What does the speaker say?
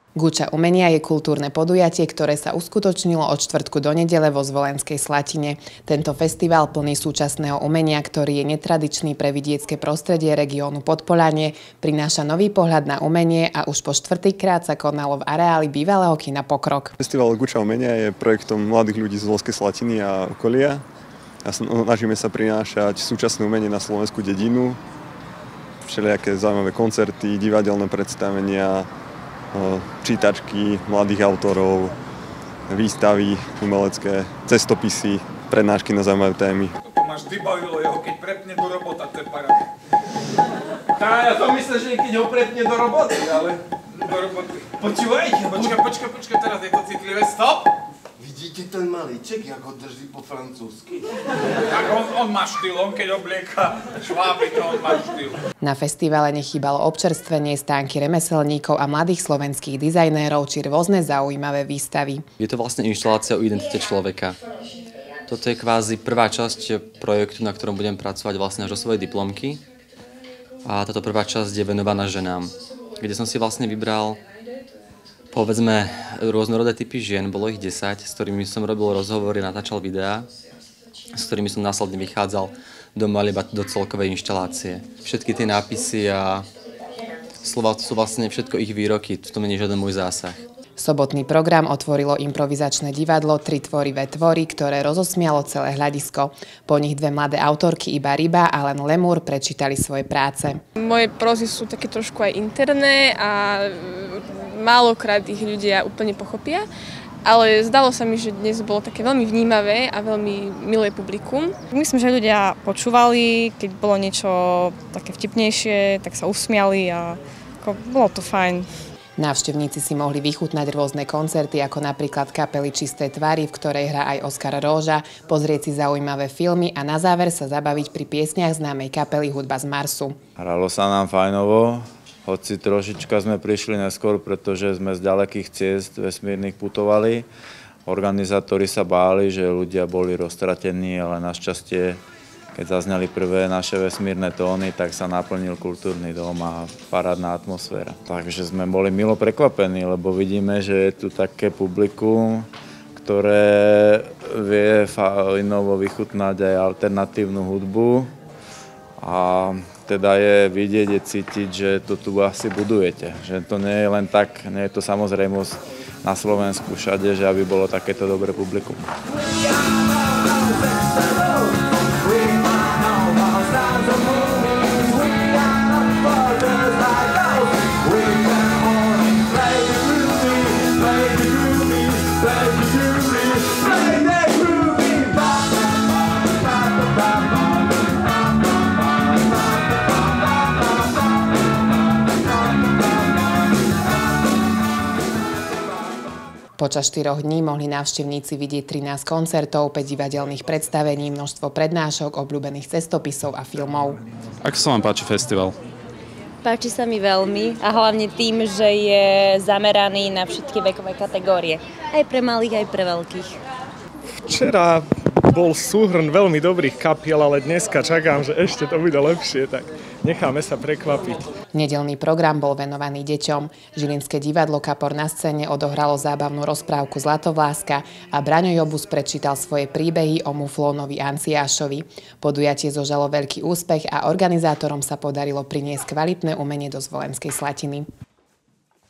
Guča umenia je kultúrne podujatie, ktoré sa uskutočnilo od štvrtku do nedele vo Zvolenskej Slatine. Tento festival plný súčasného umenia, ktorý je netradičný pre vidiecké prostredie regiónu Podpoľanie, prináša nový pohľad na umenie a už po štvrtýkrát sa konalo v areáli bývalého kina Pokrok. Festival Guča umenia je projektom mladých ľudí z Zvolenskej Slatiny a okolia. A snažíme sa prinášať súčasné umenie na slovenskú dedinu, všelijaké zaujímavé koncerty, divadelné predstavenia, čítačky mladých autorov, výstavy umelecké, cestopisy, prednášky na zaujímavé témy. To máš vybavilo jeho, keď prepne do robota, to je paráda. Ja to myslím, že keď ho prepne do roboty, ale do roboty. Počúvajte, počkaj, teraz je to citlivé, stop! Vidíte ten malíček, jak ho drží po francúzsky? Tak on má štýl, on keď oblieka šváby, to on má štýl. Na festivale nechýbalo občerstvenie, stánky remeselníkov a mladých slovenských dizajnérov či rôzne zaujímavé výstavy. Je to vlastne inštalácia o identite človeka. Toto je kvázi prvá časť projektu, na ktorom budem pracovať vlastne až do svojej diplomky. A táto prvá časť je venovaná ženám, kde som si vlastne vybral povedzme rôznorodé typy žien, bolo ich 10, s ktorými som robil rozhovory, natáčal videá, s ktorými som následne vychádzal do malieba do celkovej inštalácie. Všetky tie nápisy a slova sú vlastne všetko ich výroky, to nie je žiaden môj zásah. Sobotný program otvorilo improvizačné divadlo Tri tvorivé tvory, ktoré rozosmialo celé hľadisko. Po nich dve mladé autorky Iba Ryba a Len Lemur prečítali svoje práce. Moje prózy sú také trošku aj interné a málokrát ich ľudia úplne pochopia, ale zdalo sa mi, že dnes bolo také veľmi vnímavé a veľmi milé publikum. Myslím, že ľudia počúvali, keď bolo niečo také vtipnejšie, tak sa usmiali a bolo to fajn. Návštevníci si mohli vychutnať rôzne koncerty, ako napríklad kapely Čisté tvary, v ktorej hrá aj Oskar Róža, pozrieť si zaujímavé filmy a na záver sa zabaviť pri piesniach známej kapely Hudba z Marsu. Hralo sa nám fajnovo, hoci trošička sme prišli neskôr, pretože sme z ďalekých ciest vesmírnych putovali. Organizátori sa báli, že ľudia boli roztratení, ale našťastie, keď zazneli prvé naše vesmírne tóny, tak sa naplnil kultúrny dom a parádna atmosféra. Takže sme boli milo prekvapení, lebo vidíme, že je tu také publikum, ktoré vie fajnovo vychutnať aj alternatívnu hudbu. A teda je vidieť, je cítiť, že to tu asi budujete. Že to nie je len tak, nie je to samozrejmosť na Slovensku všade, že aby bolo takéto dobré publikum. Počas 4 dní mohli návštevníci vidieť 13 koncertov, 5 divadelných predstavení, množstvo prednášok, obľúbených cestopisov a filmov. Ako sa vám páči festival? Páči sa mi veľmi a hlavne tým, že je zameraný na všetky vekové kategórie. Aj pre malých, aj pre veľkých. Včera bol súhrn veľmi dobrých kapiel, ale dneska čakám, že ešte to bude lepšie, tak necháme sa prekvapiť. Nedeľný program bol venovaný deťom. Žilinské divadlo Kapor na scéne odohralo zábavnú rozprávku Zlatovláska a Braňo Jobus prečítal svoje príbehy o muflónovi Anciášovi. Podujatie zožalo veľký úspech a organizátorom sa podarilo priniesť kvalitné umenie do Zvolenskej Slatiny.